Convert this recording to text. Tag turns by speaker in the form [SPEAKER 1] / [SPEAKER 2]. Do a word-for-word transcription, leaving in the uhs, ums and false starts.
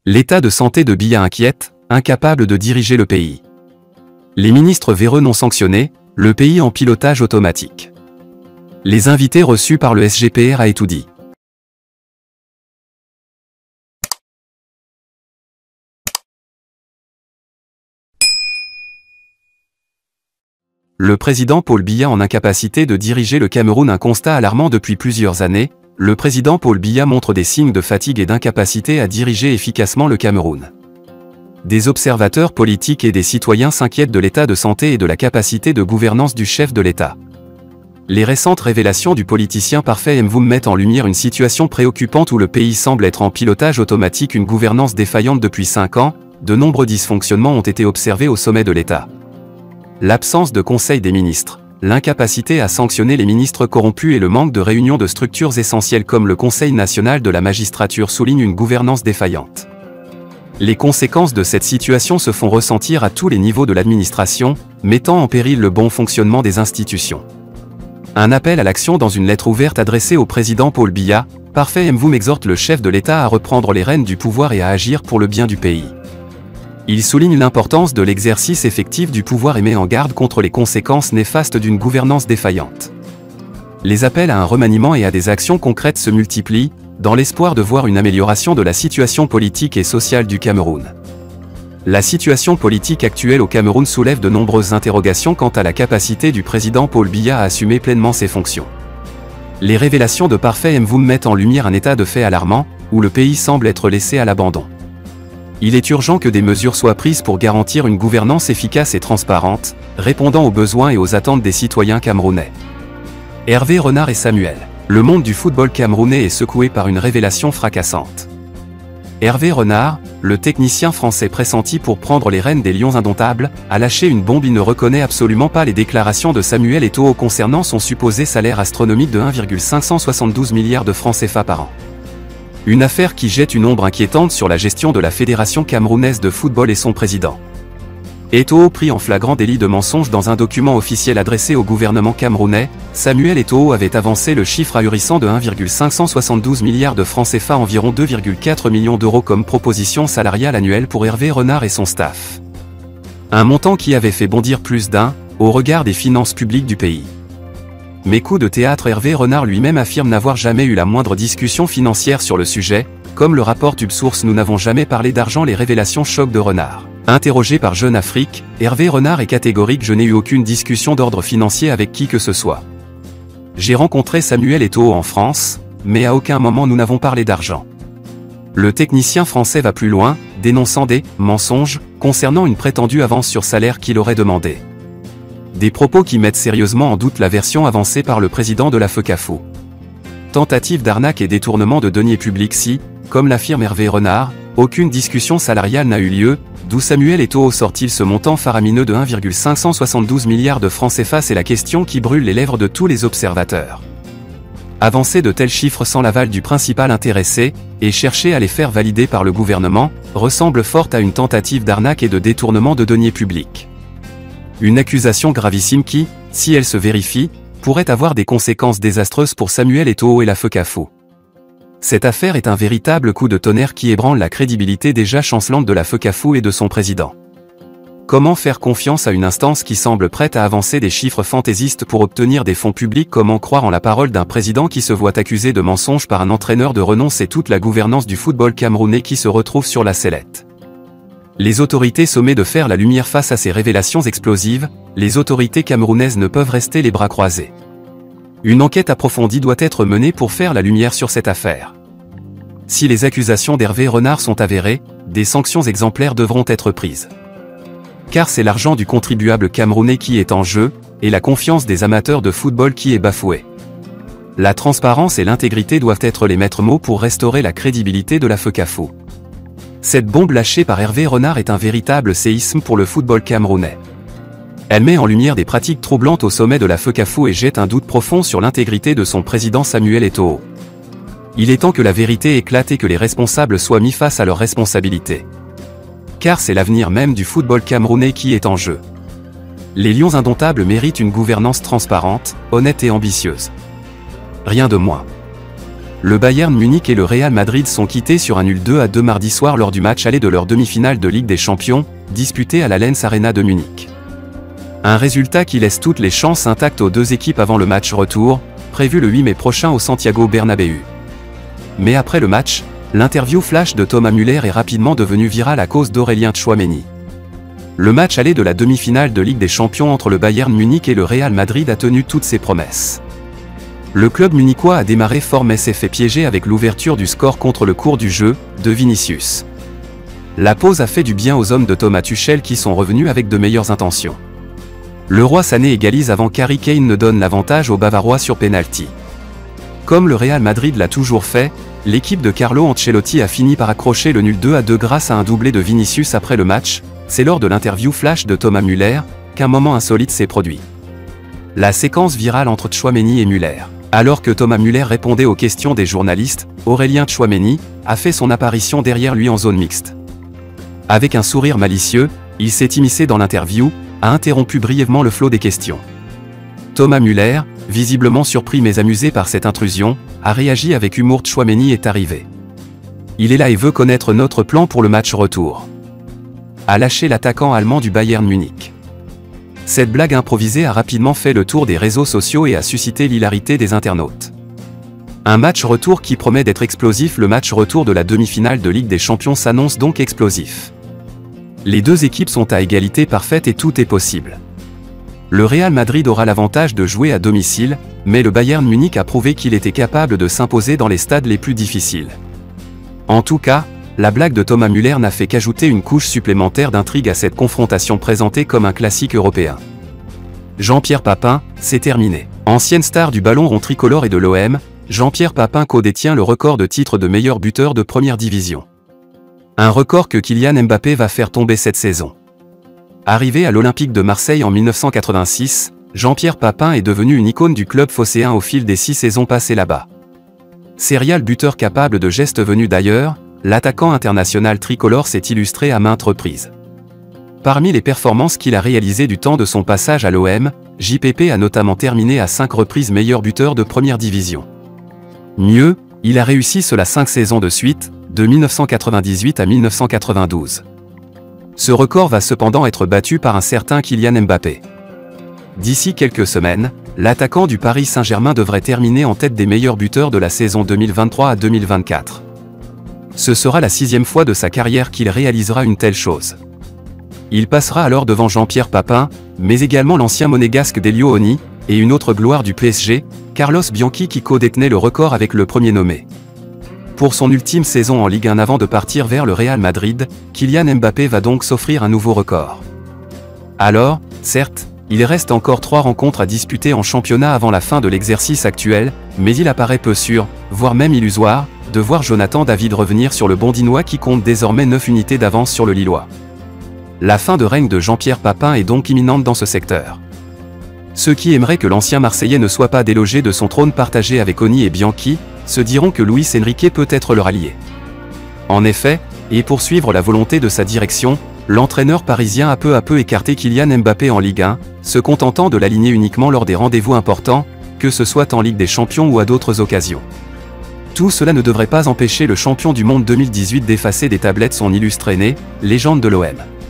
[SPEAKER 1] L'état de santé de Biya inquiète, incapable de diriger le pays. Les ministres véreux non sanctionnés, le pays en pilotage automatique. Les invités reçus par le S G P R a tout dit. Le président Paul Biya en incapacité de diriger le Cameroun, un constat alarmant depuis plusieurs années. Le président Paul Biya montre des signes de fatigue et d'incapacité à diriger efficacement le Cameroun. Des observateurs politiques et des citoyens s'inquiètent de l'état de santé et de la capacité de gouvernance du chef de l'État. Les récentes révélations du politicien Parfait Mvoum mettent en lumière une situation préoccupante où le pays semble être en pilotage automatique, une gouvernance défaillante depuis cinq ans. De nombreux dysfonctionnements ont été observés au sommet de l'État. L'absence de conseil des ministres, l'incapacité à sanctionner les ministres corrompus et le manque de réunion de structures essentielles comme le Conseil national de la magistrature soulignent une gouvernance défaillante. Les conséquences de cette situation se font ressentir à tous les niveaux de l'administration, mettant en péril le bon fonctionnement des institutions. Un appel à l'action dans une lettre ouverte adressée au président Paul Biya, Parfait Mvoum exhorte le chef de l'État à reprendre les rênes du pouvoir et à agir pour le bien du pays. Il souligne l'importance de l'exercice effectif du pouvoir et met en garde contre les conséquences néfastes d'une gouvernance défaillante. Les appels à un remaniement et à des actions concrètes se multiplient, dans l'espoir de voir une amélioration de la situation politique et sociale du Cameroun. La situation politique actuelle au Cameroun soulève de nombreuses interrogations quant à la capacité du président Paul Biya à assumer pleinement ses fonctions. Les révélations de Parfait Mvoum mettent en lumière un état de fait alarmant, où le pays semble être laissé à l'abandon. Il est urgent que des mesures soient prises pour garantir une gouvernance efficace et transparente, répondant aux besoins et aux attentes des citoyens camerounais. Hervé Renard et Samuel. Le monde du football camerounais est secoué par une révélation fracassante. Hervé Renard, le technicien français pressenti pour prendre les rênes des Lions indomptables, a lâché une bombe. Il ne reconnaît absolument pas les déclarations de Samuel Eto'o concernant son supposé salaire astronomique de un virgule cinq cent soixante-douze milliards de francs C F A par an. Une affaire qui jette une ombre inquiétante sur la gestion de la Fédération camerounaise de football et son président. Eto'o pris en flagrant délit de mensonge dans un document officiel adressé au gouvernement camerounais. Samuel Eto'o avait avancé le chiffre ahurissant de un virgule cinq cent soixante-douze milliards de francs C F A, environ deux virgule quatre millions d'euros comme proposition salariale annuelle pour Hervé Renard et son staff. Un montant qui avait fait bondir plus d'un, au regard des finances publiques du pays. Mais coup de théâtre, Hervé Renard lui-même affirme n'avoir jamais eu la moindre discussion financière sur le sujet, comme le rapporte UbSource. Nous n'avons jamais parlé d'argent. Les révélations choquent de Renard. Interrogé par Jeune Afrique, Hervé Renard est catégorique: je n'ai eu aucune discussion d'ordre financier avec qui que ce soit. J'ai rencontré Samuel Eto'o en France, mais à aucun moment nous n'avons parlé d'argent. Le technicien français va plus loin, dénonçant des mensonges concernant une prétendue avance sur salaire qu'il aurait demandé. Des propos qui mettent sérieusement en doute la version avancée par le président de la FECAFO. Tentative d'arnaque et détournement de deniers publics si, comme l'affirme Hervé Renard, aucune discussion salariale n'a eu lieu. D'où Samuel Eto'o sort-il ce montant faramineux de un virgule cinq cent soixante-douze milliards de francs C F A? C'est la question qui brûle les lèvres de tous les observateurs. Avancer de tels chiffres sans l'aval du principal intéressé, et chercher à les faire valider par le gouvernement, ressemble fort à une tentative d'arnaque et de détournement de deniers publics. Une accusation gravissime qui, si elle se vérifie, pourrait avoir des conséquences désastreuses pour Samuel Eto'o et la FECAFO. Cette affaire est un véritable coup de tonnerre qui ébranle la crédibilité déjà chancelante de la FECAFO et de son président. Comment faire confiance à une instance qui semble prête à avancer des chiffres fantaisistes pour obtenir des fonds publics? Comment croire en la parole d'un président qui se voit accusé de mensonge par un entraîneur de renom? C'est toute la gouvernance du football camerounais qui se retrouve sur la sellette. Les autorités sommées de faire la lumière face à ces révélations explosives, les autorités camerounaises ne peuvent rester les bras croisés. Une enquête approfondie doit être menée pour faire la lumière sur cette affaire. Si les accusations d'Hervé Renard sont avérées, des sanctions exemplaires devront être prises. Car c'est l'argent du contribuable camerounais qui est en jeu, et la confiance des amateurs de football qui est bafouée. La transparence et l'intégrité doivent être les maîtres mots pour restaurer la crédibilité de la FECAFO. Cette bombe lâchée par Hervé Renard est un véritable séisme pour le football camerounais. Elle met en lumière des pratiques troublantes au sommet de la FECAFO et jette un doute profond sur l'intégrité de son président Samuel Eto'o. Il est temps que la vérité éclate et que les responsables soient mis face à leurs responsabilités. Car c'est l'avenir même du football camerounais qui est en jeu. Les Lions indomptables méritent une gouvernance transparente, honnête et ambitieuse. Rien de moins. Le Bayern Munich et le Real Madrid sont quittés sur un nul deux à deux mardi soir lors du match aller de leur demi-finale de Ligue des Champions, disputé à l'Allianz Arena de Munich. Un résultat qui laisse toutes les chances intactes aux deux équipes avant le match retour, prévu le huit mai prochain au Santiago Bernabéu. Mais après le match, l'interview flash de Thomas Müller est rapidement devenue virale à cause d'Aurélien Tchouaméni. Le match aller de la demi-finale de Ligue des Champions entre le Bayern Munich et le Real Madrid a tenu toutes ses promesses. Le club munichois a démarré fort mais s'est fait piéger avec l'ouverture du score contre le cours du jeu, de Vinicius. La pause a fait du bien aux hommes de Thomas Tuchel qui sont revenus avec de meilleures intentions. Le roi Sané égalise avant qu'Harry Kane ne donne l'avantage aux Bavarois sur pénalty. Comme le Real Madrid l'a toujours fait, l'équipe de Carlo Ancelotti a fini par accrocher le nul deux à deux grâce à un doublé de Vinicius après le match. C'est lors de l'interview flash de Thomas Müller qu'un moment insolite s'est produit. La séquence virale entre Tchouaméni et Müller. Alors que Thomas Müller répondait aux questions des journalistes, Aurélien Tchouaméni a fait son apparition derrière lui en zone mixte. Avec un sourire malicieux, il s'est immiscé dans l'interview, a interrompu brièvement le flot des questions. Thomas Müller, visiblement surpris mais amusé par cette intrusion, a réagi avec humour. Tchouaméni est arrivé. Il est là et veut connaître notre plan pour le match retour. A lâché l'attaquant allemand du Bayern Munich. Cette blague improvisée a rapidement fait le tour des réseaux sociaux et a suscité l'hilarité des internautes. Un match retour qui promet d'être explosif. Le match retour de la demi-finale de Ligue des Champions s'annonce donc explosif. Les deux équipes sont à égalité parfaite et tout est possible. Le Real Madrid aura l'avantage de jouer à domicile, mais le Bayern Munich a prouvé qu'il était capable de s'imposer dans les stades les plus difficiles. En tout cas, la blague de Thomas Müller n'a fait qu'ajouter une couche supplémentaire d'intrigue à cette confrontation présentée comme un classique européen. Jean-Pierre Papin, c'est terminé. Ancienne star du ballon rond tricolore et de l'O M, Jean-Pierre Papin co-détient le record de titre de meilleur buteur de première division. Un record que Kylian Mbappé va faire tomber cette saison. Arrivé à l'Olympique de Marseille en mille neuf cent quatre-vingt-six, Jean-Pierre Papin est devenu une icône du club phocéen au fil des six saisons passées là-bas. Serial buteur capable de gestes venus d'ailleurs, l'attaquant international tricolore s'est illustré à maintes reprises. Parmi les performances qu'il a réalisées du temps de son passage à l'O M, J P P a notamment terminé à cinq reprises meilleur buteur de première division. Mieux, il a réussi cela cinq saisons de suite, de mille neuf cent quatre-vingt-dix-huit à mille neuf cent quatre-vingt-douze. Ce record va cependant être battu par un certain Kylian Mbappé. D'ici quelques semaines, l'attaquant du Paris Saint-Germain devrait terminer en tête des meilleurs buteurs de la saison deux mille vingt-trois à deux mille vingt-quatre. Ce sera la sixième fois de sa carrière qu'il réalisera une telle chose. Il passera alors devant Jean-Pierre Papin, mais également l'ancien monégasque d'Elio Oni, et une autre gloire du P S G, Carlos Bianchi qui co-détenait le record avec le premier nommé. Pour son ultime saison en Ligue un avant de partir vers le Real Madrid, Kylian Mbappé va donc s'offrir un nouveau record. Alors, certes, il reste encore trois rencontres à disputer en championnat avant la fin de l'exercice actuel, mais il apparaît peu sûr, voire même illusoire, de voir Jonathan David revenir sur le Bondinois qui compte désormais neuf unités d'avance sur le Lillois. La fin de règne de Jean-Pierre Papin est donc imminente dans ce secteur. Ceux qui aimeraient que l'ancien Marseillais ne soit pas délogé de son trône partagé avec Oni et Bianchi, se diront que Luis Enrique peut être leur allié. En effet, et pour suivre la volonté de sa direction, l'entraîneur parisien a peu à peu écarté Kylian Mbappé en Ligue un, se contentant de l'aligner uniquement lors des rendez-vous importants, que ce soit en Ligue des Champions ou à d'autres occasions. Tout cela ne devrait pas empêcher le champion du monde deux mille dix-huit d'effacer des tablettes son illustre aîné, légende de l'O M.